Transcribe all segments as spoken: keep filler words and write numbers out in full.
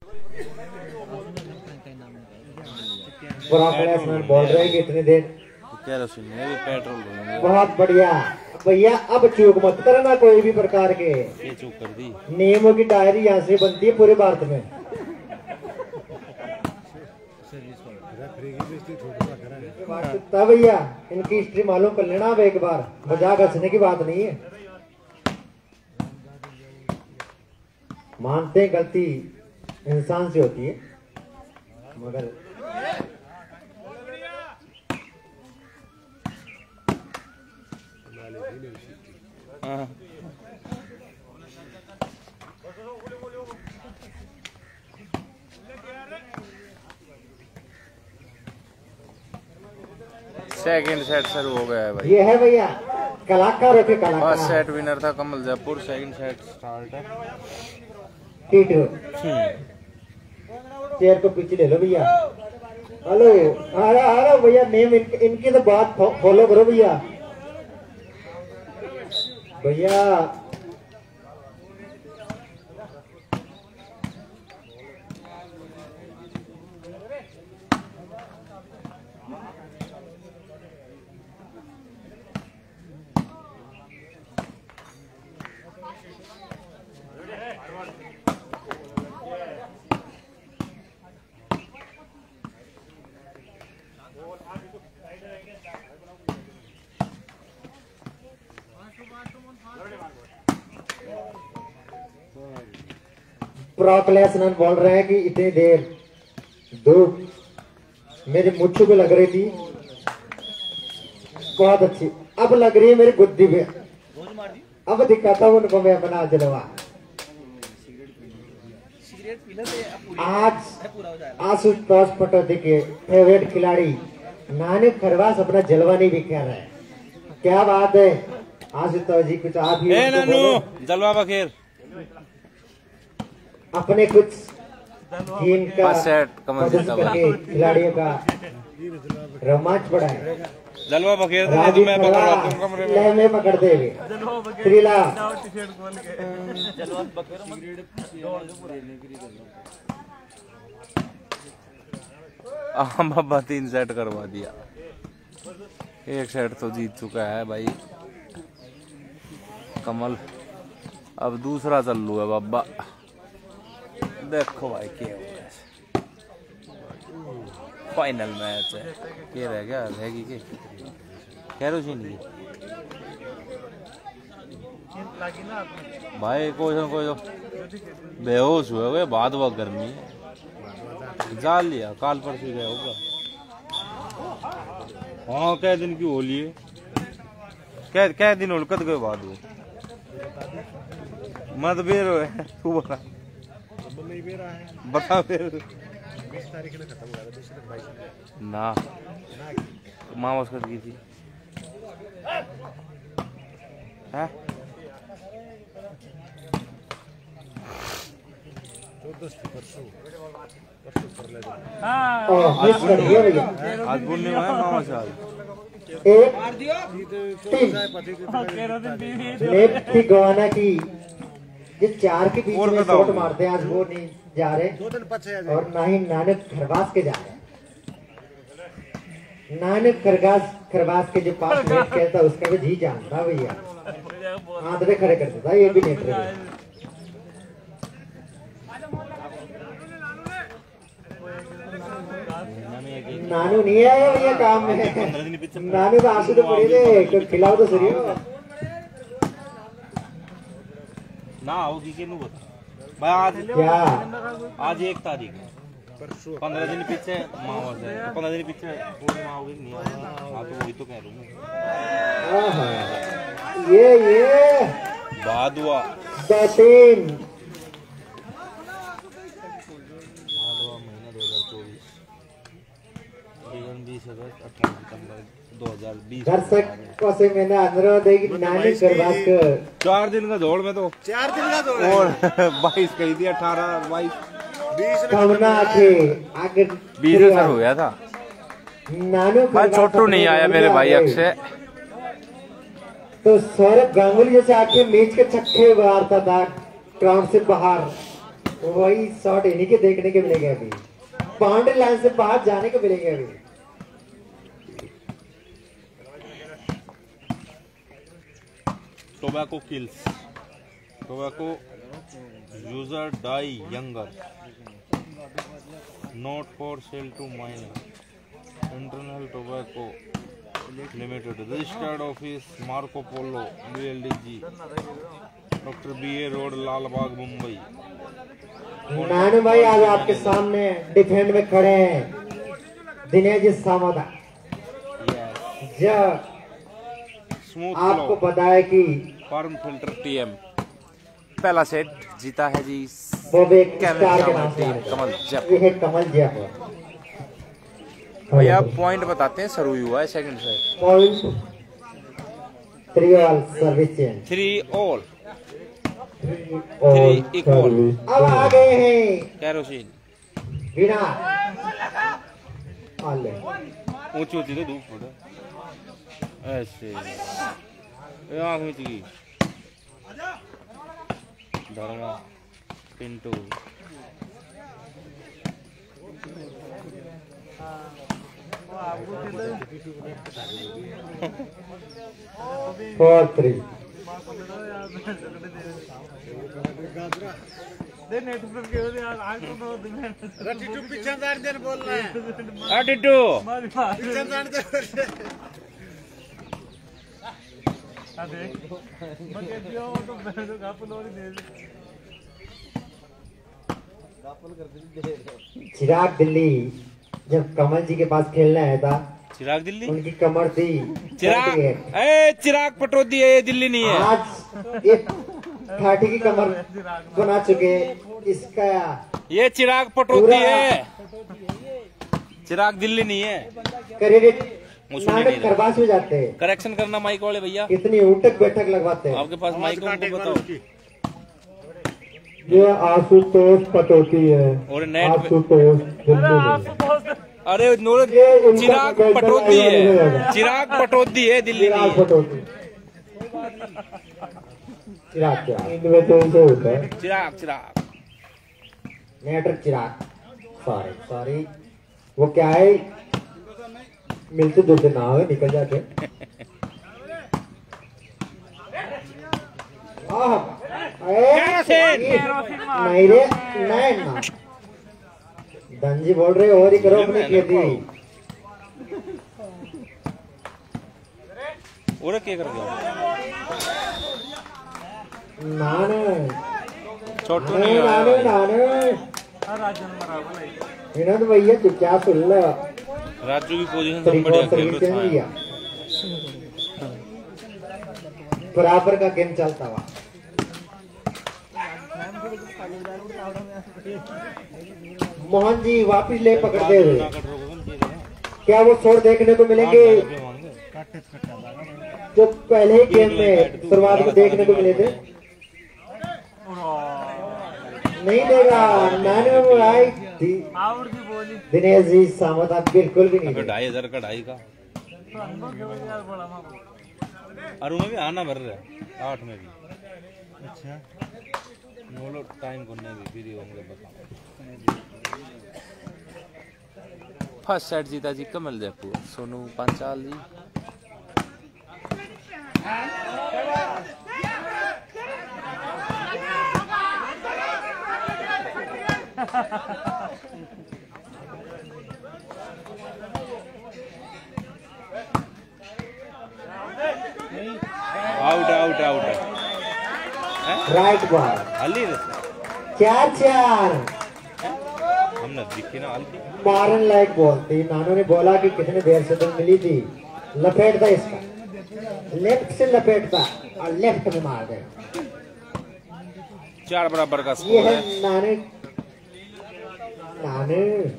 बोल रहे हैं इतनी देर पेट्रोल बहुत बढ़िया भैया। अब चूक मत करना कोई भी प्रकार के, ये चूक कर दी। नियमों की डायरी यहाँ से बनती है पूरे भारत में। तब भैया इनकी हिस्ट्री मालूम कर लेना अब एक बार, मजाक हंसने की बात नहीं है। मानते हैं गलती इंसान से होती है, मगर सेकंड सेट शुरू हो गया है भाई। ये है भैया कलाकारों के कलाकार। फर्स्ट सेट विनर था Kamal Jaipur, second set start है। टीटू चेयर को पीछे ले लो भैया। हेलो अरे अरे भैया नेम इन, इनकी तो बात फॉलो करो भैया। भैया प्रोक्लेसन बोल रहे हैं कि इतनी देर धूप मेरी मुट्ठी पे लग रही थी, बहुत अच्छी अब लग रही है मेरी गुद्दी पे। अब दिखाता हूँ उनको मैं अपना जलवा। आज आशुतोष पटौदी के फेवरेट खिलाड़ी नानी खरवास अपना जलवा नहीं दिखा रहा है। क्या बात है आशुतोष जी, कुछ आप ही जलवा बखेर अपने कुछ टीम का खिलाड़ियों का रोमांच बढ़ाए। जलवा बखेर मैं पकड़ में पकड़ते हुए त्रिला बाबा तीन सेट करवा दिया। एक सेट तो जीत चुका है भाई कमल, अब दूसरा चालू है बाबा। देखो भाई क्या हो रहा है, फाइनल मैच है। क्या रह गया रहेगी के कैरोसिन की भाई कोई ना कोई तो बेहोश हुए हुए बाद वह गर्मी जा लिया काल परसों गया होगा। हाँ कै दिन की होली है, कै कै दिन उलकत गए बाद वो मत बेर तू बता बता फिर बीस तारीख ने खत्म हुआ था, दूसरे बाईस ना माँ वस्कत की थी है आज बोलने में मामा साल एक गवाना की ये चार के बीच में शॉट मारते हैं, आज वो नहीं जा रहे और ना ही नानक खरवास के जा रहे हैं। नानक खरगास खरवास के जो पास नेट खेलता उसका भी जी जानता भैया, आंधरे खड़े कर देता ये भी नेट रहे। नानू नहीं आया भैया काम में, नानू तो आंसू तो पड़े थे, खिलाओ तो सही हो ना होगी कि नहीं बता भाई। आज क्या आज एक तारीख पंद्रह दिन पीछे माँ से पंद्रह दिन पीछे पूर्णिमा होगी नहीं। हाँ तो वही तो कह रहा हूँ। ये ये बाद हुआ तीन महीना दो हजार चौबीस बीस अगस्त अठारह सितम्बर दो हजार बीस। दर्शकों से मैंने अनुरोध है कि नानी खरवास को चार दिन का दौड़ में तो चार दिन का दौड़ और बाईस कही थी, अठारह बाईस कमना थे आगे बीस सर हो गया था। नानू छोटू नहीं आया मेरे भाई अक्षय, तो सौरभ गांगुली जैसे आके मैच के छक्के मारता था ग्राउंड से बाहर, वही शॉट इन्हीं के देखने के मिलेंगे अभी, बाउंड्री लाइन से बाहर जाने को मिलेंगे अभी। Tobacco kills, tobacco user die younger, not for sale to minor, internal tobacco limited, registered office Marco Polo B L D G, doctor B A road, Lalbaug, Mumbai. Nanu भाई आज आपके सामने डिफेंड में खड़े हैं दिनेश सामोदा। जब स्मूथ आपको पता है कि फार्म फिल्टर टीएम पहला सेट जीता है जी वो भी एक स्टार के नाम से टीम आता है। कमल ये जयपुर। है कमल जयपुर। भैया पॉइंट बताते हैं, शुरू हुआ है second set, point three all service change, three all, three three equal. अब आ गए हैं कैरोसिन बिना आले ऊंची ऊंची तो धूप पड़ा ऐसे ये आँख में चीज धर्मा पिंटू फोर थ्री टिट्टू चिराग दिल्ली जब कमल जी के पास खेलने आया था, चिराग दिल्ली, उनकी कमर थी चिराग ए चिराग पटोदी है, ये दिल्ली नहीं है। आज एक ठाठी की कमर बना चुके, इसका ये चिराग पटोदी है, चिराग दिल्ली नहीं है। क्रेडिट वो सुन ही नाटक नहीं रहा। करवास में जाते हैं, करेक्शन करना माइक वाले भैया, कितनी उठक बैठक लगवाते हैं। आपके पास माइक है उनको बताओ। ये आशुतोष पटोती है, और नेट पे आशुतोष दिल्ली में। अरे नूर चिराग पटोदी है, चिराग पटोदी है, दिल्ली नहीं चिराग है। पटोती, चिराग चिराग इनमें तो ऐसे होता है, चिराग चिराग नेटर चिराग, सॉरी सॉरी वो क्या है, मिलते जुलते ना हो निकल जाते। आह, ए, नहीं रे नहीं ना धनजी बोल रहे और ही करो अपनी खेती। और क्या कर गया नाने छोटू नहीं नाने आया नाने इन्होंने तो भैया चुपचाप सुन लो। राजू की पोजीशन थ्री सब बढ़िया फोर खेल सर्विस रहा चेंज है। किया, बराबर का गेम चलता हुआ। मोहन जी वापिस ले पकड़ते हुए, क्या वो शोर देखने को मिलेंगे जो पहले ही गेम में शुरुआत में देखने को मिले थे? नहीं देगा नाने वो आई थी दिनेश जी सामता बिल्कुल भी नहीं अगर देगा। ढाई हजार का ढाई का अरु में भी आना भर रहा है, आठ में भी अच्छा नोलो टाइम को नहीं भी फ्री होंगे बताओ। फर्स्ट सेट जीता ji Kamal Jaipur, Sonu Panchal ji. Out out out right ball Ali चार चार हमने दिखी ना अली मारन लायक बॉल थी। नानू ने बोला कि कितने देर से तो मिली थी, लपेटता इसका, लेफ्ट से लपेटता और लेफ्ट में मार दे। चार बराबर का ये स्कोर है है। नानू नानू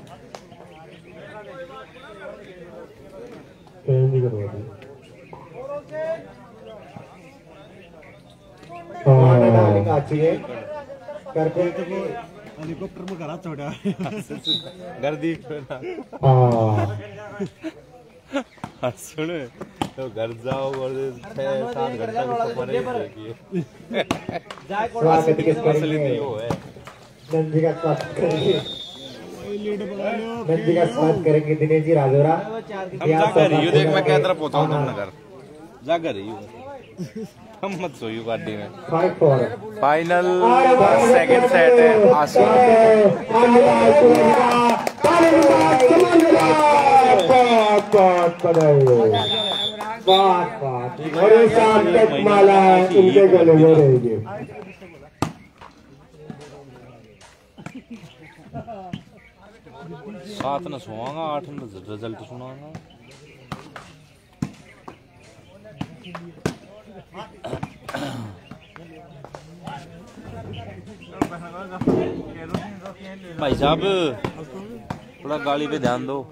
नानू नानू का अच्छी है करते हेलिकॉप्टर में घरा छोड़ा गर्दी सुन तो घर जाओ और छह सात घंटा की सफर है। स्वागत किस असली करेंगे? तो वो है नंदी का स्वागत करेंगे नंदी का स्वागत करेंगे दिनेश जी राजौरा। हम जा कर रही हूँ देख मैं क्या तरफ पहुँचा हूँ नगर जा कर रही हूँ हम मत सोइयो गाड़ी में। Five four final second set है आसू बात बात और शाम तक माला उनके गले में रहेगी। सात न सोवांगा आठ न रिजल्ट सुनाऊंगा। भाई साहब थोड़ा गाड़ी पे ध्यान दो।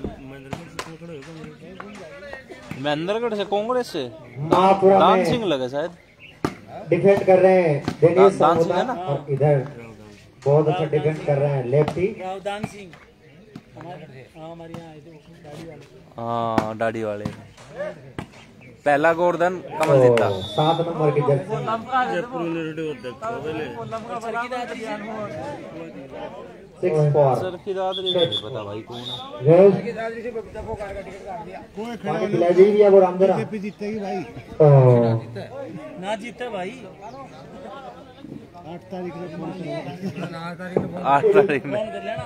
महेंद्रगढ़ से कांग्रेस से दान सिंह लगे शायद डिफेंड कर रहे हैं दिनेश दान सिंह है ना और इधर बहुत अच्छा डिफेंड कर रहे हैं लेफ्टी दान सिंह हमारे यहाँ हाँ दाढ़ी वाले पहला गोवर्धन कमल जीता सात नंबर की जर्सी सिक्स फोर सर की दादरी नहीं पता भाई कौन है खिलाड़ी भी है वो रामदरा बीजेपी जीतेगी भाई ना जीते भाई आठ तारीख में आठ तारीख में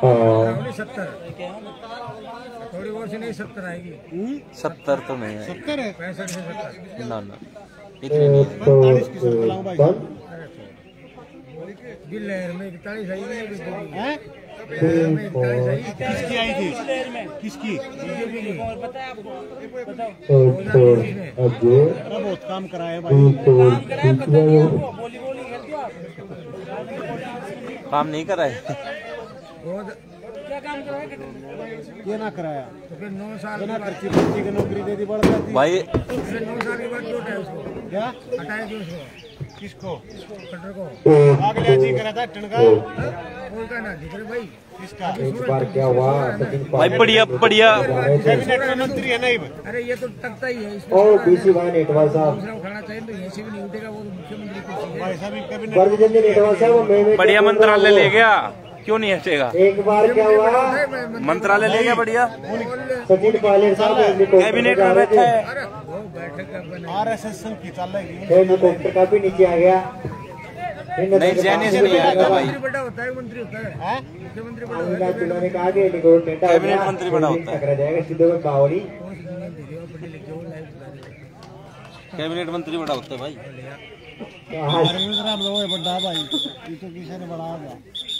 थोड़ी और से नहीं सत्तर आएगी सत्तर तो नहीं है सत्तर है पैंसठ से सत्तर ना ना इतनी नहीं पैंतालीस की शर्त लाऊं भाई दिल लहर में इकतालीस आई हैं किसकी आई थी किसकी पता है आपको अरे बहुत काम कराया भाई काम कराया पता नहीं आपको बोली बोली खेलते हो आप काम नहीं करा है क्या काम कराया ये ना कराया तो फिर नौ साल ये ना करती बच्ची की नौकरी दे दी बढ़ जाती भाई फिर नौ साल के बाद लौटा है उसको क्या हटाया क्यों उसको किसको कटर को अगले जी करा था टनका बोल का ना दिख रहे भाई किसका इस बार क्या हुआ सचिन भाई बढ़िया बढ़िया कैबिनेट मंत्री है नहीं अरे ये तो तकता ही है इसमें और बीसी भाई नेटवाल साहब दूसरा उठाना चाहिए तो ऐसे भी नहीं उठेगा वो तो मुख्यमंत्री कुर्सी है भाई साहब कैबिनेट वर्गजन नेटवाल साहब वो मैं बढ़िया मंत्रालय ले गया क्यों नहीं हटेगा एक बार क्या हुआ मंत्रालय ले गया बढ़िया सचिन पायलट साहब कैबिनेट में बैठा है अरे वो बैठक का बना आरएसएस संघ की चल रही हेलीकॉप्टर का भी नीचे आ गया नहीं जाने से नहीं आएगा भाई मंत्री बड़ा होता है मंत्री होता है मुख्यमंत्री बड़ा होता अविनाश चुना ने कहा कि हेलीकॉप्टर टेंटा हो कैबिनेट गया, मंत्री बड़ा होता है। टकरा जाएगा सीधे में बावड़ी है कौन सी दुनिया दे रही हो पढ़े लिखे हो लाइव बता रहे कैबिनेट मंत्री बड़ा होता है भाई तो आज राम लोग बड़ा भाई ये तो किसी ने बड़ा गया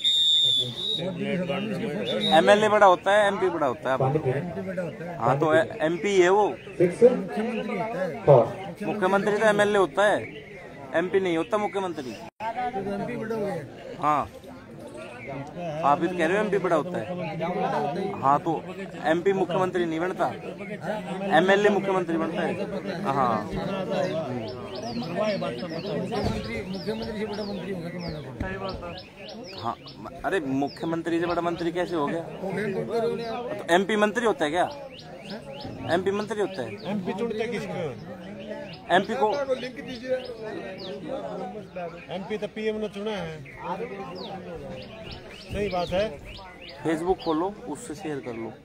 एमएलए बड़ा होता है एमपी बड़ा होता है पानी अब। पीने बड़ा होता है हाँ तो एमपी है वो सिक्स मुख्यमंत्री होता है फोर मुख्यमंत्री तो एमएलए होता है एमपी नहीं होता मुख्यमंत्री। तो एमपी बड़ा हो गया हाँ आप भी तो कह रहे हो एमपी बड़ा होता है। हाँ तो एमपी मुख्यमंत्री नहीं बनता एमएलए मुख्यमंत्री बनता है। हाँ मुख्यमंत्री मुख्यमंत्री से बड़ा मंत्री होगा तुम्हारा हाँ अरे मुख्यमंत्री से बड़ा मंत्री कैसे हो गया? तो एमपी मंत्री होता है क्या? एमपी मंत्री होता है। एमपी चुनते किसको? एमपी को एमपी तो पीएम ने चुना है। सही बात है। फेसबुक खोलो उससे शेयर कर लो।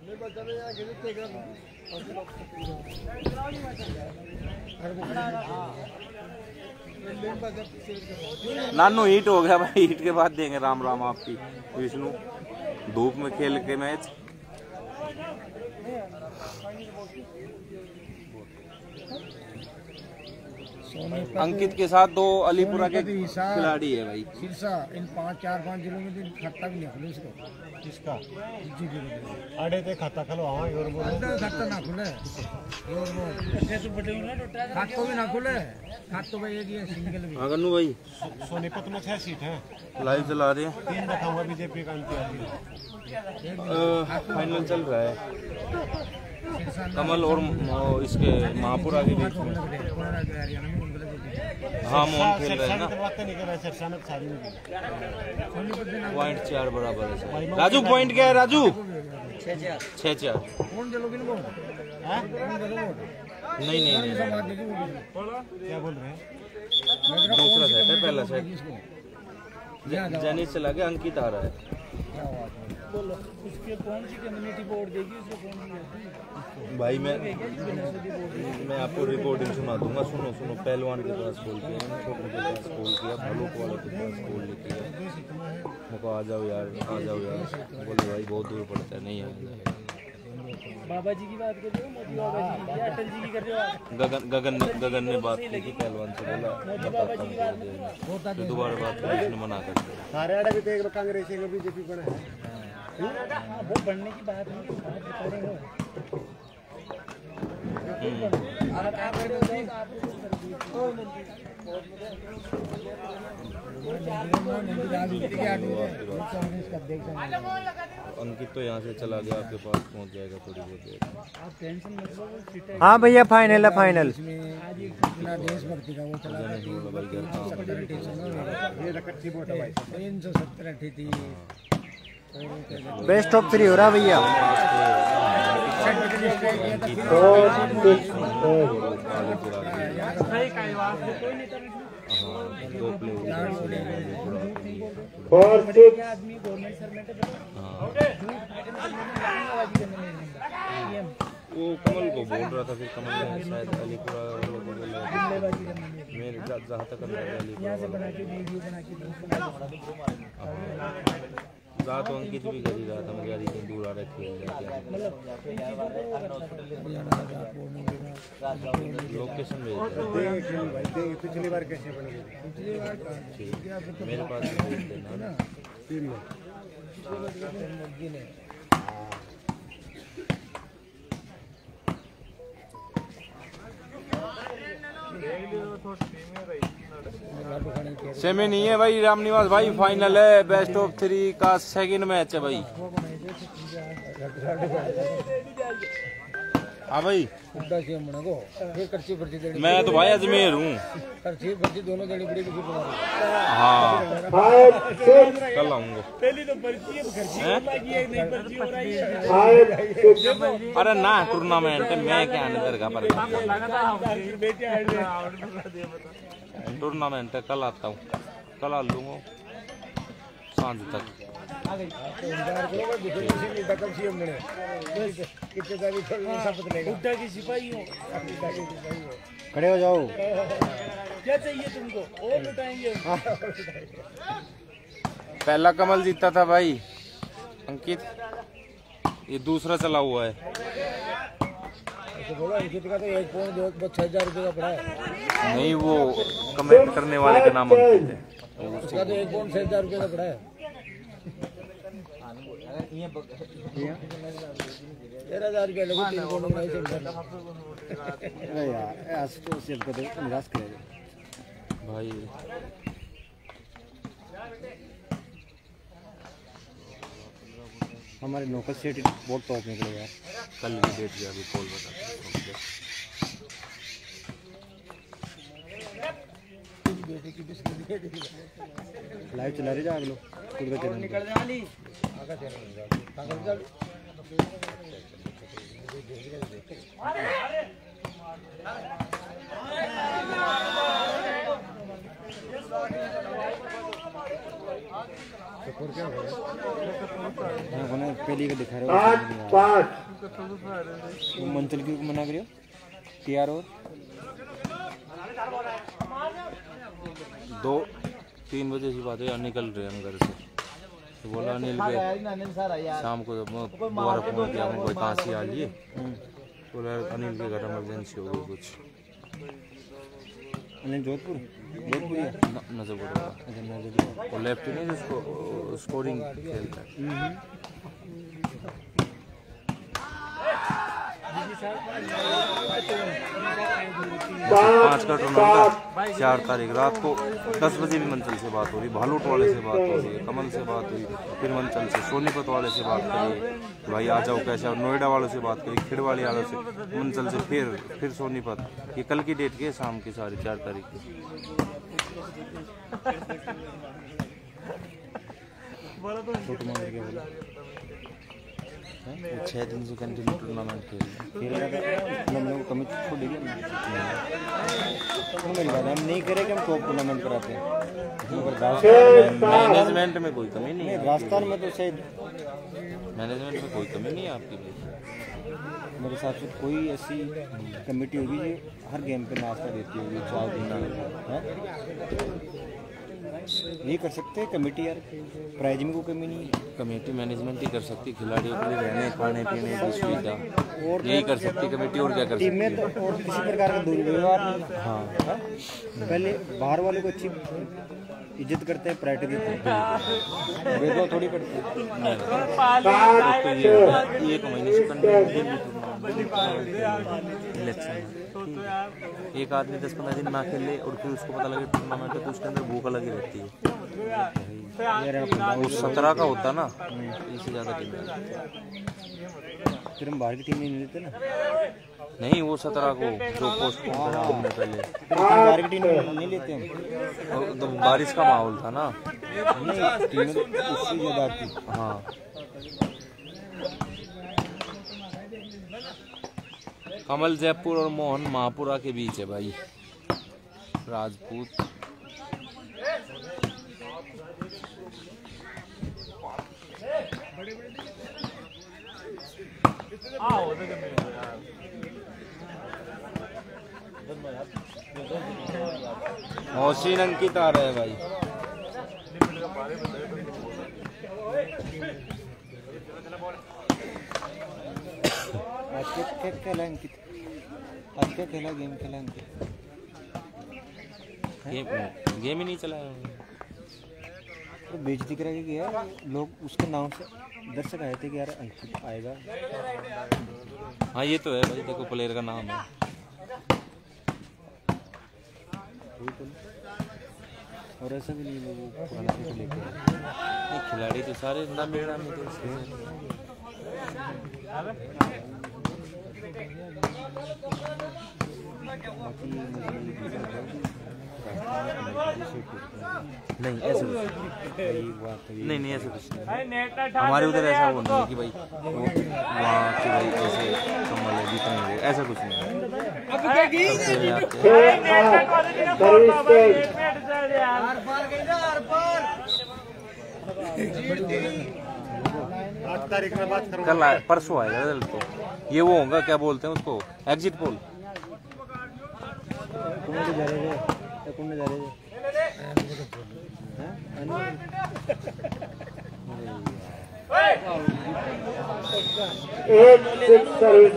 नानू हीट हो गया भाई। हीट के बाद देंगे राम राम आपकी विष्णु। धूप में खेल के मैच। अंकित के साथ दो अलीपुरा के खिलाड़ी है भाई। सिरसा इन पाँच चार पाँच जिलों में दिन खाता भी नहीं खुले इसको। किसका? आड़े ते खाता खलवाओ और बोलो खाता ना खुले और वो खाता भी ना खुले खाता भाई एक ये सिंगल भी। हाँ कन्नू भाई सोनीपत में छह सीट है। लाइव चला रहे हैं। तीन दिखाऊंगा बीजेपी का अंतिम। फाइनल चल रहा है कमल और इसके महापुरा के बीच में। हाँ मोहन खेल रहे हैं ना। पॉइंट चार बराबर है। राजू पॉइंट क्या है राजू? छः चार। नहीं नहीं नहीं क्या बोल रहे हैं? दूसरा सेट है पहला सेट जैनिस चला गया, अंकित आ रहा है। बोलो उसके कौन सी कम्युनिटी बोर्ड देगी, उसको कौन सी देगी? भाई मैं मैं आपको रिकॉर्डिंग सुना दूंगा। सुनो सुनो, पहलवान के पास कॉल किया, छोटे के पास कॉल किया, भालूक वाले के पास कॉल किया, मुझको आ जाओ यार, आ जाओ यार। बोले भाई बहुत दूर पड़ता है, नहीं आएगा। बाबा जी की बात कर रहे हो, मोदी बाबा जी की, अटल जी की कर रहे हो? गगन गगन ने गगन ने बात की थी पहलवान से, बोला फिर दोबारा बात की, उसने मना कर दिया। सारे आड़े भी देख लो, कांग्रेस के बीजेपी बना है। वो बनने की बात नहीं, बात बता रहे हो। अंकित तो यहाँ से चला गया, आपके पास पहुँच जाएगा थोड़ी बहुत देर। आप टेंशन मत लो, हाँ भैया फाइनल है, फाइनल। देशभक्ति का वो चला तीन सौ सत्तर अठी थी। बेस्ट ऑफ थ्री हो रहा भैया। आदमी गवर्नमेंट सर्वेंट वो कमल को बोल रहा था, फिर कमल ने शायद अलीपुरा मेरे जहाँ तक अलीपुरा जा तो अंकित भी कर ही रहा था, मुझे इतनी दूर आ रहा खेल लोकेशन भेज पिछली बार कैसे बने मेरे पास भेज देना ना। सेमी नहीं है भाई, रामनिवास भाई फाइनल है, बेस्ट ऑफ थ्री का सेकंड मैच है भाई। हाँ भाई, मैं तो भाई अजमेर हूँ। दोनों जड़ी बड़ी हाँ कल आऊंगा। पहली तो पर्ची अरे ना टूर्नामेंट मैं क्या अंदर का पर टूर्नामेंट है, कल आता हूँ, कल आ लूंगा सांझ तक। खड़े हो जाओ। क्या चाहिए तुमको और बताएंगे। पहला कमल जीता था भाई अंकित, ये दूसरा चला हुआ है। बोला अंकित का तो एक पौन दो छह हजार रुपये का पड़ा है। नहीं वो कमेंट करने वाले का नाम अंकित है, उसका तो एक पौन छह हजार रुपये का पड़ा है। तेरह हजार रुपया लगो तीन पौन नहीं चलता यार, आज तो सेल को निराश करेगा भाई। हमारे नौकर सेट बहुत टॉप निकले यार। कल की डेट भी अभी कॉल बता। लाइव चला रही जाग लो खुद का चैनल निकल वाली पहली का दिखा रहे हो मंचल की मना करियो टी आर और दो तीन बजे की बात है, निकल रहे हम घर से, तो बोला अनिल के शाम को दोबारा फोन किया, कोई कहाँ से आ लिए, बोला अनिल के घर इमरजेंसी हो गई कुछ। अनिल जोधपुर जोधपुर नजरपुर वो लेफ्ट नहीं जिसको स्कोरिंग खेलता है। पाँच का टूर्नामेंट चार तारीख रात को दस बजे भी मंचल से बात हो रही, भालूट वाले से बात हो रही है, कमल से बात हुई, फिर मंचल से सोनीपत वाले से बात करी भाई आ जाओ कैसे, और नोएडा वालों से बात करी, खिड़वाली वालों से, मंचल से फिर फिर सोनीपत। ये कल की डेट की है, शाम की सारी चार तारीख की। छः दिन से कंटिन्यू टूर्नामेंट खेल खेल रहा था हमने वो कमी छोड़ दी तो मेरी बात हम नहीं करे कि हम टॉप टूर्नामेंट कराते हैं। मैनेजमेंट में कोई कमी नहीं है। राजस्थान में तो शायद मैनेजमेंट में कोई कमी नहीं है आपकी भाई। मेरे हिसाब से कोई ऐसी कमेटी होगी जो हर गेम पे नाश्ता देती होगी चाय देना है। ये कर सकते हैं कमेटी यार, प्राइज में कोई कमी नहीं है। कमेटी मैनेजमेंट ही कर सकती, खिलाड़ियों के लिए रहने खाने पीने की सुविधा और यही कर सकती कमेटी। और क्या कर टीम में सकती तो और किसी प्रकार का दुर्व्यवहार नहीं। हाँ हाँ? पहले बाहर वाले को अच्छी इज्जत करते हैं, प्रायोरिटी देते हैं, भेदभाव थोड़ी करते हैं। एक महीने से कंटिन्यू इलेक्शन एक आदमी दस पंद्रह दिन ना खेले और फिर उसको पता लगे टूर्नामेंट है तो उसके अंदर भूख लगी रहती है। वो सत्रह का होता ना, इससे ज़्यादा टीम फिर हम बाहर की टीम नहीं लेते ना। नहीं, वो सत्रह को जो पोस्ट हमने पहले बाहर की टीम नहीं लेते हम। और तो बारिश का माहौल था ना, नहीं टीम उससे ज़्यादा थी। हाँ कमल जयपुर और मोहन महापुरा के बीच है भाई। राजपूत मोहसिन अंकित आ रहे हैं भाई। आज क्या क्या खेला अंकित? आज क्या खेला गेम खेला अंकित? गेम गेम ही नहीं चलाया। तो बेइज्जती करा के गया, लोग उसके नाम से दर्शक आए थे कि यार अंकित आएगा। हाँ ये तो है भाई, देखो प्लेयर का नाम है। और ऐसा भी नहीं वो पुराना से लेके नहीं, खिलाड़ी तो सारे नाम मेरा में तो नहीं ऐसे कुछ नहीं नहीं ऐसे कुछ नहीं। हमारे उधर ऐसा वो नहीं है कि भाई वहाँ के भाई ऐसे कमल है जीतेंगे, ऐसा कुछ नहीं है। आठ तारीख में बात करूँगा। कल आए परसों आएगा रिजल्ट तो। ये वो होगा क्या बोलते हैं उसको, एग्जिट पोल। कौन जा रहे थे कौन जा रहे थे एक सिक्स सर्विस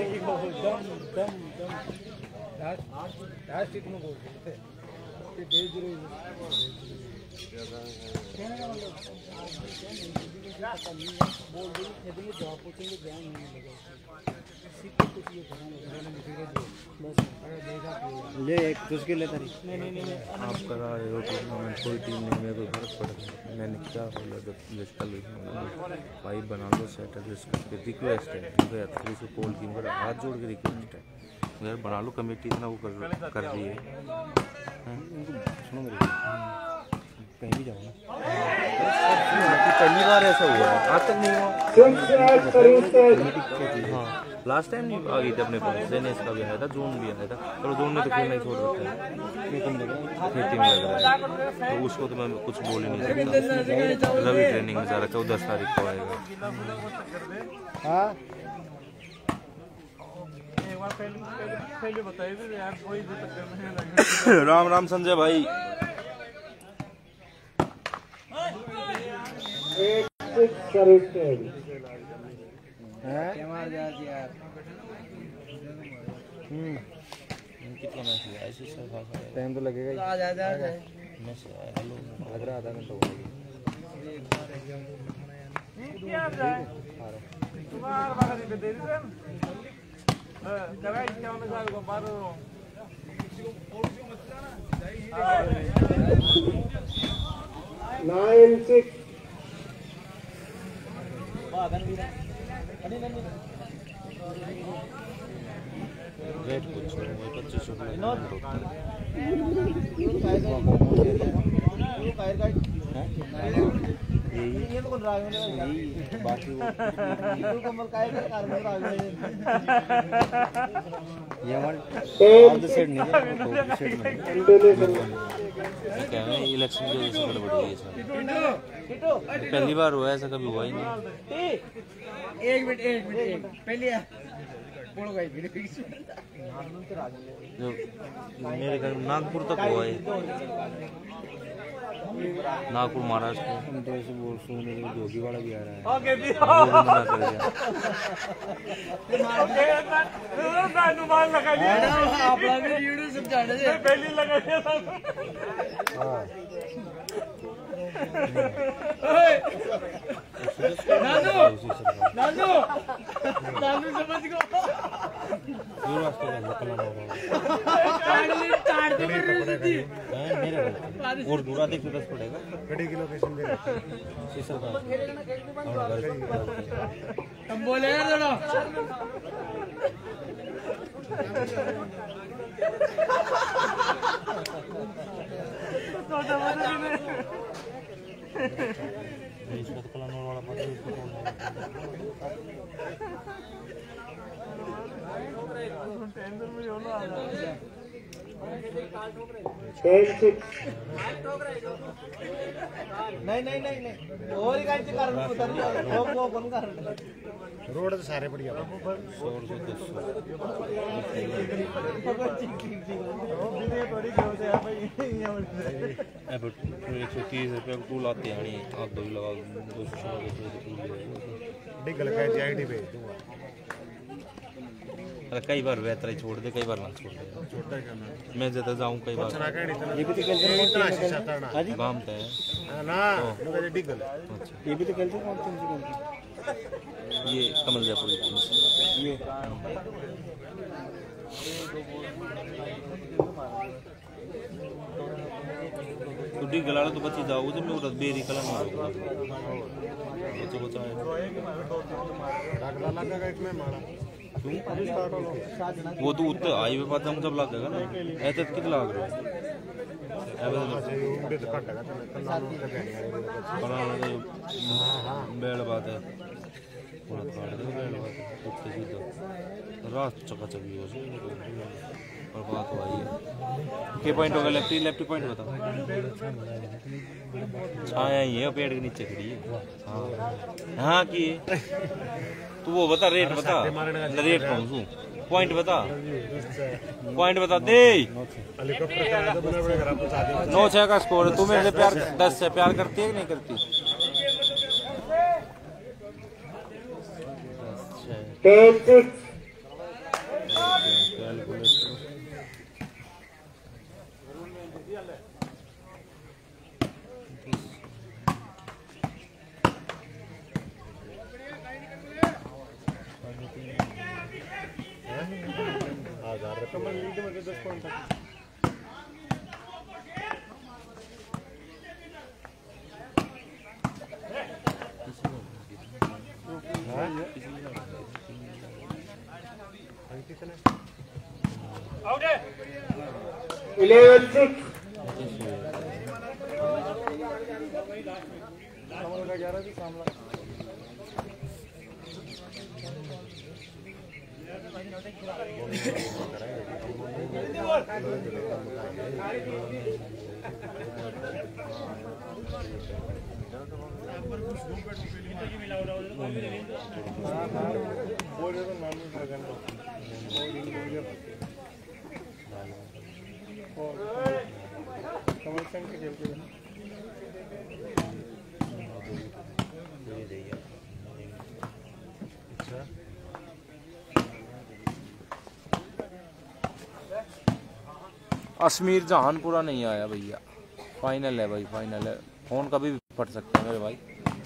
ले एक उसके ले तारी आप करा रहे हो टूर्नामेंट, कोई टीम नहीं, मेरे को फर्क पड़ रहा। मैंने क्या बोला जब कल पाइप बना लो सेट करके रिक्वेस्ट है उसको कॉल की, मेरा हाथ जोड़ के रिक्वेस्ट है यार बना लो कमेटी, इतना वो कर कर रही है। सुनो मेरे कहीं भी जाओ ना, पहली बार ऐसा हुआ है, आज तक नहीं हुआ। हाँ लास्ट टाइम नहीं आ गई थी अपने पास, जेनेस का भी आया था, जोन भी आया था, पर जोन ने तो खेलना ही छोड़ रखा है, खेती में लग रहा है, तो उसको तो मैं कुछ बोल ही नहीं सकता। रवि ट्रेनिंग में जा रखा है, वो दस तारीख को आएगा। हाँ राम राम संजय भाई। एक सिक्स सर्विस कितना मैच हुआ ऐसे सर खासा टाइम तो लगेगा ही, मैच हेलो लग रहा आधा घंटा हो नाइन सिक्स रेट कुछ पच्चीस सौ गया। यही यही बाकी वो ये हमारे आधे सेट नहीं है वो तो सेट में क्या है इलेक्शन की वजह से गड़बड़ हुई है सर। पहली बार हुआ ऐसा, कभी हुआ ही नहीं। एक मिनट एक मिनट एक पहले जो मेरे घर नागपुर तक हुआ है, नागपुर महाराष्ट्र। हम तो ऐसे बोल सुनने के जोगी वाला भी आ रहा है। वो भी मना कर दिया। आप लोग वीडियो समझाने से पहले लगा दिया था। नानू नानू नानू समझ गो ये रास्ते का निकलना होगा। काट दे मेरे थी है मेरे और दूरा देख दस पड़ेगा। गड़ी की लोकेशन दे सीसर का और घर तुम बोले यार जरा तो दबाने इसका तो कलानौर वाला पास है, इसको नहीं नहीं नहीं नहीं और ही गाड़ी कर उतर वो वो बंद कर रोड तो सारे बढ़िया सौ रुपये दस सौ एक सौ तीस रुपये का टूल आते हैं आप दो लगा दो सौ डिगल का जाईडी भेज दूंगा। कई बार बेहतर ही छोड़ दे, कई बार ना छोड़ दे। छोटा करना मैं ज्यादा जाऊँ कई बार ये भी तो खेलते हैं इतना शीशा करना हां जी गांव है ना लोग डिगल अच्छा। ये भी तो खेलते हैं कौन कौन सी खेलते ये कमल जयपुर की टीम से। ये तो डी गलाड़ा तो बची जाओ जब मैं उधर बेरी कला नहीं होगा बच्चों बच्चा है लगला लगा इसमें मारा अभी स्टार्ट हो वो तो उत्तर हाईवे पर हम जब लगेगा ना ऐसे कितना लाग रहा है वहां से उड़े तो कट लगा तो नालू का गया बनाना तो बेड़ बात है पूरा काट दे बेड़ बात है उत्ते सीधा रात चका चकी हो जाए और बात हो आई है के पॉइंट होगा लेफ्टी लेफ्टी पॉइंट बता। छाया ही है पेड़ के नीचे खड़ी है। हाँ हाँ की तू वो बता रेट बता रेट कौन सू पॉइंट बता पॉइंट बता दे। हेलीकॉप्टर का तो बना बड़ा खराब पहुंचा दे। नौ छह का स्कोर है। तू मेरे से प्यार दस से प्यार करती है कि नहीं करती? टेन सिक्स हजार रुपये में लीड में दस पॉइंट इलेवन सिक्स का ग्यारह भी सामला अश्मीर जहानपुरा नहीं आया भैया। फाइनल है भाई, फाइनल है। फोन कभी भी फट सकता है मेरे भाई।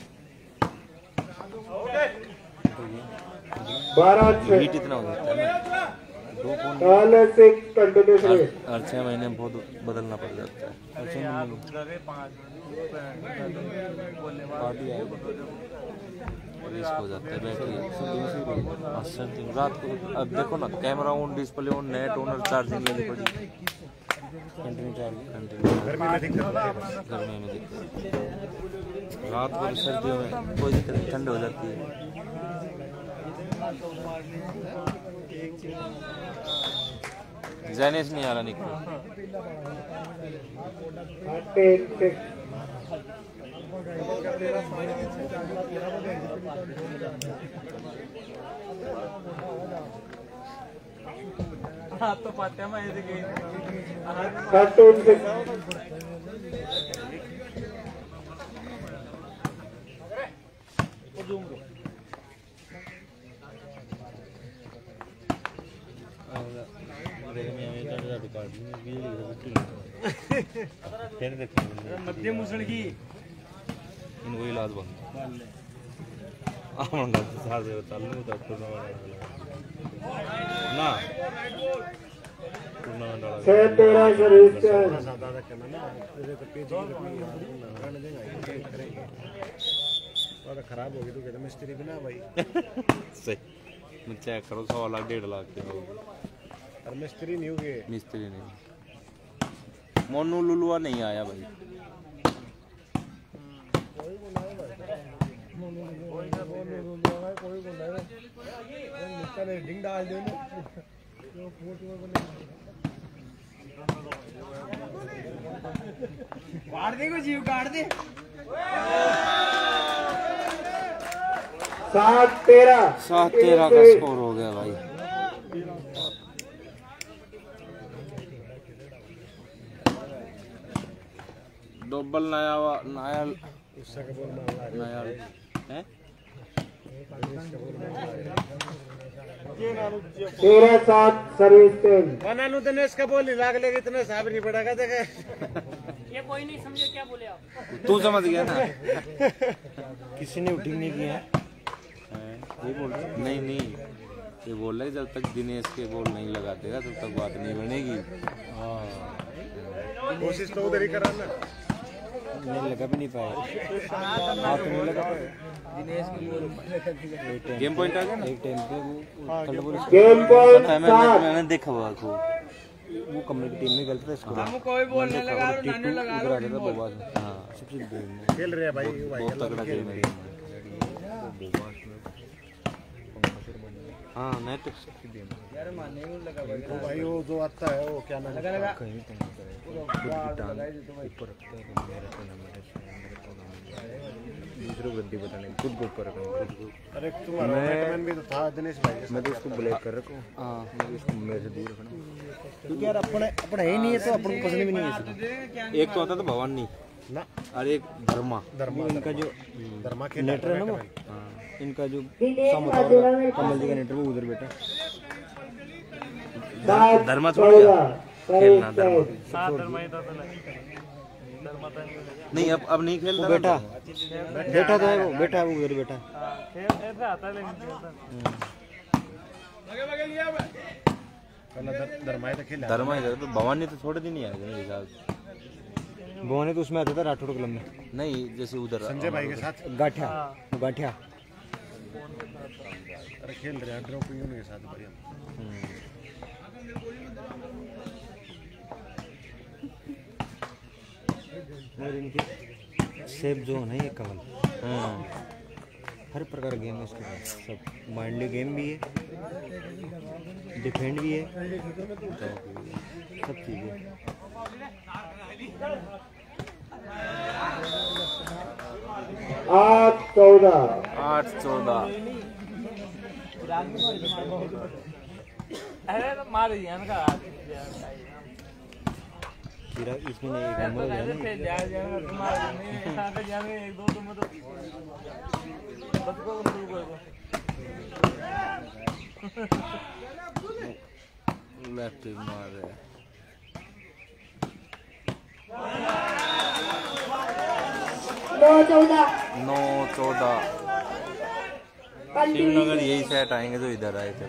बारह हीट इतना हो जाता है ना, दो फोन कंटिन्यूसली हर छह महीने में बहुत बदलना पड़ जाता है। रिस्क हो जाता है बैटरी रात को। अब देखो ना, camera on, display on, net on और चार्जिंग लेनी पड़ी। कंटिन्यू चालू कंटिन्यू गर्मी में दिक्कत होती है बस। गर्मी में दिक्कत, रात को सर्दियों में कोई दिक्कत नहीं, ठंड हो जाती है। जैनिस नहीं आ रहा निको। हाँ तो पाते हैं मैं ये देखिए मध्य मुसल की इनको इलाज बंद आमंगा साथ में चालू डॉक्टर ना टूर्नामेंट वाला छह तेरह सर्विस ज्यादा ज्यादा करना ना तेरे तो पेज की रहने देंगे करेंगे और खराब हो गई तो कहते मिस्त्री भी ना भाई सही मैं चेक करो सौ लाख डेढ़ लाख के हो और मिस्त्री नहीं होगे मिस्त्री नहीं मोनू लुलुआ नहीं आया भाई डिंग डाल दे काट दे को जीव काट दे सात तेरह सात तेरह का स्कोर हो गया भाई। डबल नया नायल उससे का बोल मार नायल हैं तेरह सात सर्विस टेन बनानु तो इसका बोल नहीं लाग लेगा इतना साहब नहीं पड़ेगा देखे ये कोई नहीं समझे क्या बोले आप तू समझ गया ना किसी ने उठी नहीं किया ये बोल नहीं नहीं ये बोल रहे जब तक दिनेश के बोल नहीं लगा देगा तब तक बात नहीं बनेगी। कोशिश तो उधर ही करा ना नहीं लगा भी नहीं पाया हाथ नहीं लगा पाया दिनेश की गेम पॉइंट आ गया ना एक टाइम पे वो थर्ड बॉल गेम पॉइंट मैंने सात मैंने देखा हुआ खूब वो कमरे की टीम में गलत था इसको हम कोई बोलने लगा नाने लगा उधर आ गया था बोबास में हाँ सबसे बेम खेल रहे हैं भाई भाई बहुत तगड़ा गेम है। हाँ नेट यार मानने को लगा वो भाई वो जो आता है वो क्या नाम लगा लगा कहीं तंग करे ऊपर रखते हैं मेरे को नंबर दूसरों गद्दी बताने खुद को ऊपर रखना खुद को अरे तुम्हारा बैटमैन भी तो था दिनेश भाई मैं तो उसको ब्लैक कर रखा हूँ हाँ मैं उसको मेरे से दूर रखना क्योंकि यार अपने अपना ही नहीं है तो अपन को पसंद भी नहीं है इसको। एक तो आता था भवानी ना और एक धर्मा धर्मा इनका जो धर्मा के नेटर है ना वो हाँ इनका जो दिनेश समोसा माधुरा में कमल जी का नेटर वो उधर बैठा सात धर्मा छोड़ दिया चौदह खेलना सर्विस धर्मा टेन नहीं अब अब नहीं खेलता वो बैठा बैठा तो है वो बैठा है वो उधर बैठा पहला धर्मा तो खेला धर्मा ही तो भवानी तो थोड़े दिन ही आएगा मेरे हिसाब से। भवानी तो उसमें आता था राठौड़ क्लब में नहीं जैसे उधर संजय भाई के साथ गाठिया वो गाठिया अरे खेल रहे हैं ड्रॉपिंग उनके साथ भाई हम और इनकी सेफ जोन है ये कमल हर प्रकार गेम है इसके पास सब माइंडली गेम भी है डिफेंड भी है सब चीज़ें आठ चौदह आठ चौदह अरे तो मार दिया इनका खीरा इसमें नहीं एक नंबर हो गया ना पे जा जाएगा तुम्हारे नहीं यहां पे जाने एक दो तुम तो बस को शुरू कर दो लेफ्ट मार रहे नौ चौदह नौ चौदह शिवनगर यही सेट आएंगे तो इधर आए थे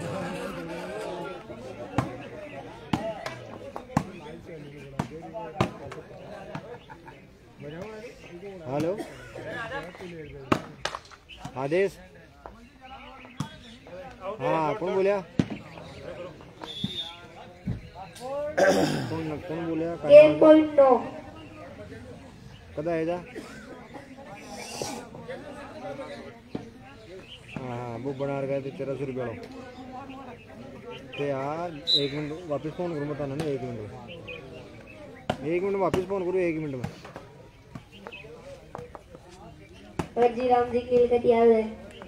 हेलो आदेश हाँ कौन बोलिया कौन कौन बोले गेम पॉइंट नो कदा है जा हाँ वो बना गए थे तेरह सौ रुपया लो तो यार एक मिनट वापस फोन करूँ बताना ना एक मिनट एक मिनट वापस फोन करूँ एक मिनट में जी राम जी खेल का तैयार है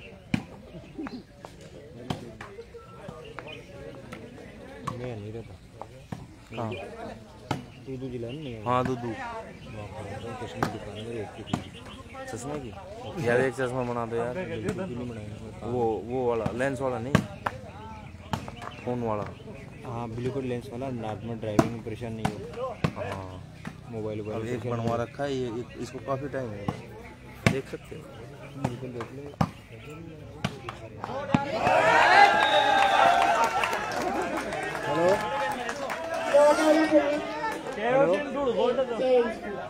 मैं नहीं रहता हाँ दूधू जिला नहीं है हाँ दूधू चश्मे की दुकान है एक की चश्मे की यार एक चश्मा बना दो यार वो वो वाला लेंस वाला नहीं फोन वाला हाँ ब्लूटूथ लेंस वाला रात में ड्राइविंग में परेशान नहीं हो हाँ मोबाइल अब वोबाइल एक बनवा रखा है ये एक- इसको काफ़ी टाइम हो गया देख सकते हो बिल्कुल देख लो हेलो दो चौदह सर्विस हेलो चेंज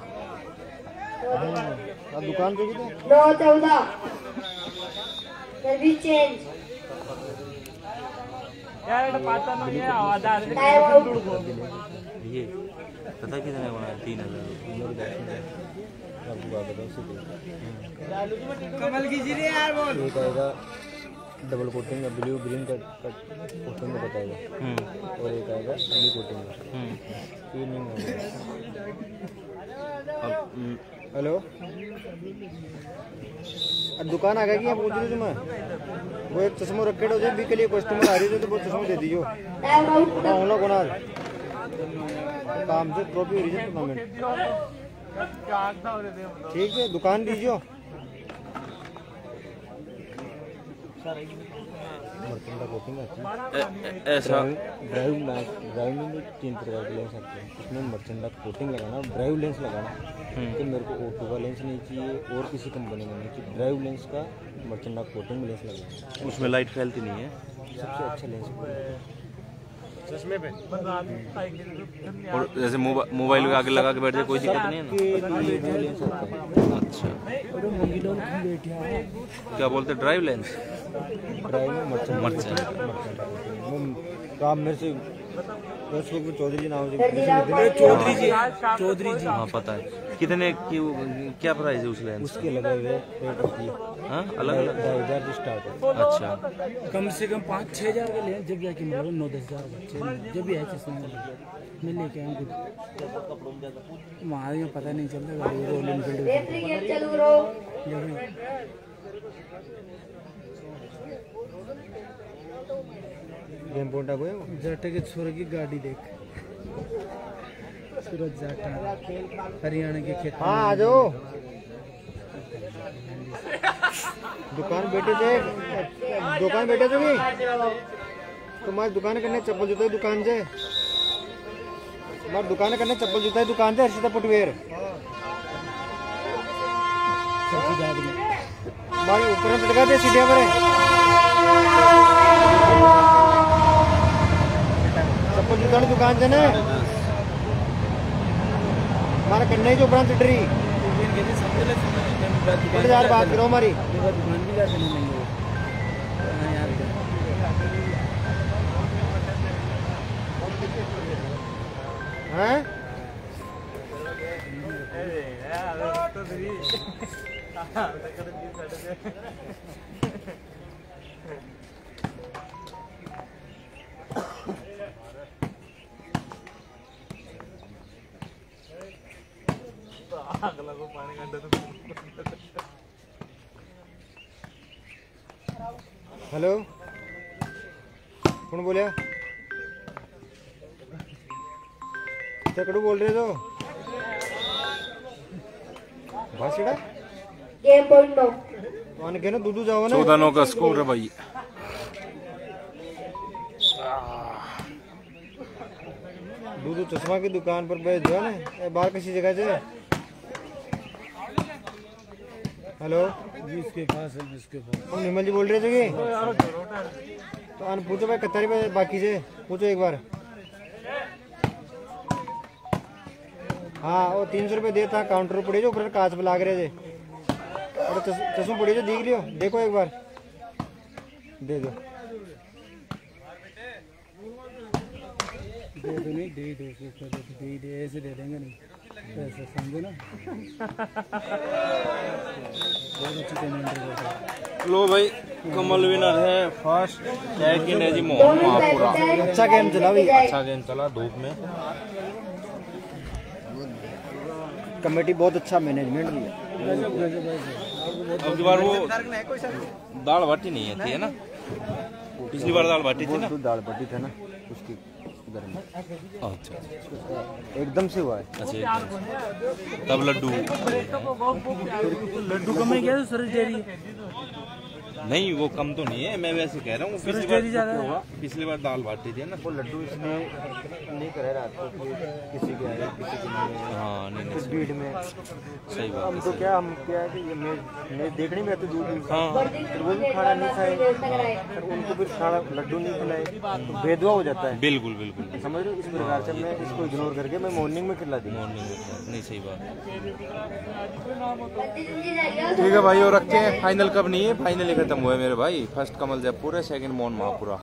आप दुकान पे कितने दो चौदह सर्विस चेंज टाइम आउट ये पता कितने बनाया तीन हज़ार कमल की जीरे यार बोल एक आएगा डबल कोटिंग ब्लू ग्रीन का कोटिंग में बताएगा और एक आएगा ब्लू कोटिंग में तीन नहीं होगा अब हम्म, हेलो अब दुकान आ गई है पूछ रही तुम्हें वो एक चश्मा रखे हो जाए भी के लिए कस्टमर आ रही है तो वो चश्मा दे दीजिए टाइम आउट होना कोना काम से ट्रॉफी हो रही है टूर्नामेंट ठीक है दुकान दीजिए मर्चेंडा कोटिंग अच्छा ऐ- ऐ- ऐसा ड्राइव ड्राइव में भी तीन प्रकार के लेंस आते हैं उसमें मर्चेंडा कोटिंग लगाना ड्राइव लेंस लगाना तो मेरे को ओटो का लेंस नहीं चाहिए और किसी कंपनी का नहीं चाहिए ड्राइव लेंस का मर्चेंडा कोटिंग में लेंस लगाना उसमें लाइट फैलती नहीं है सबसे अच्छा लेंस चश्मे पे और जैसे मोबा, मोबाइल के आगे लगा के बैठ जाए कोई दिक्कत नहीं है लेंस आता है ना अच्छा क्या बोलते ड्राइव लेंस ड्राइव में मर्चेंडा मर्चेंट वो तो आप मेरे से फेसबुक पे चौधरी जी नाम से चौधरी जी चौधरी जी हाँ पता है कितने की क्या प्राइस है उस लेंस उसके लगे हुए रेट होती है हाँ अलग अलग ढाई हजार से स्टार्ट है अच्छा कम से कम पाँच छः हजार के लिए जब जाके मारो नौ दस हजार बच्चे जब भी है चश्मा मैं लेके आऊँ कुछ वहाँ में पता नहीं चलता गाड़ी रोल इनफील्ड रेफरी गेम चालू करो गेम पॉइंट आ गए जाटा के छोरे की गाड़ी देख सूरज जाटा हरियाणा के खेत हाँ आ जाओ दुकान बैठे थे दुकान बैठे थे भी तुम्हारी दुकान करने चप्पल जूता है दुकान से तुम्हारी दुकान करने चप्पल जूता है दुकान से हर्षिता फुटवेयर हमारे ऊपर लटका दे सीढ़िया पर चप्पल जूता की दुकान से ना हमारा कन्या जो उपरांत टरी यार बात करो हमारी दुकान भी जाते नहीं यार हैं हेलो कौन बोलिया चकड़ू बोल रहे तो भाषिड़ा गेम पॉइंट नो तो आने के ना दूधू जाओ ना चौदह नौ का स्कोर है भाई दूधू चश्मा की दुकान पर बैठ जाओ ना ए, बाहर किसी जगह से हेलो जिसके पास है जिसके पास हम निमल जी बोल रहे थे कि तो आने पूछो भाई कितना रुपये बाकी से पूछो एक बार हाँ वो तीन सौ रुपये देता काउंटर पड़े जो ऊपर कांच पे लाग रहे थे और चश्मा पड़े जो देख लियो देखो एक बार दे दो दे दो नहीं दे दो उसको दे दो दे दे ऐसे दे देंगे नहीं ऐसे समझो ना बहुत अच्छी पेमेंट है। लो भाई कमल विनर है फर्स्ट सेकंड है जी मोहन महापुरा। अच्छा गेम चला भाई, अच्छा गेम चला धूप में। कमेटी बहुत अच्छा मैनेजमेंट भी है। अब की बार वो दाल बाटी नहीं आती है ना, पिछली बार दाल बाटी थी ना, दाल बाटी था ना उसकी घर में। अच्छा एकदम से हुआ है। अच्छा तब लड्डू लड्डू कम है क्या सर डेरी नहीं वो कम तो नहीं है, मैं वैसे कह रहा हूँ पिछली बार पिछली बार दाल बाटी थी ना। वो लड्डू इसलिए नहीं करे रात को कि किसी के आए किसी के नहीं आए। हाँ नहीं नहीं भीड़ में सही बात हम है, तो सही क्या हम क्या है कि ये मैच मैच देखने में आते दूर दूर से। हाँ फिर वो भी खाना नहीं खाए, फिर उनको फिर खाना लड्डू नहीं खिलाए तो भेदभाव हो जाता है। बिल्कुल बिल्कुल समझ रहे हो, इस प्रकार से मैं इसको इग्नोर करके मैं मॉर्निंग में खिला दी। मॉर्निंग में नहीं, सही बात ठीक ठीक है भाई। और रखते हैं फाइनल कब नहीं है, फाइनल ही खत्म हुआ है मेरे भाई। फर्स्ट कमल जयपुर है, सेकंड मोहन महापुरा।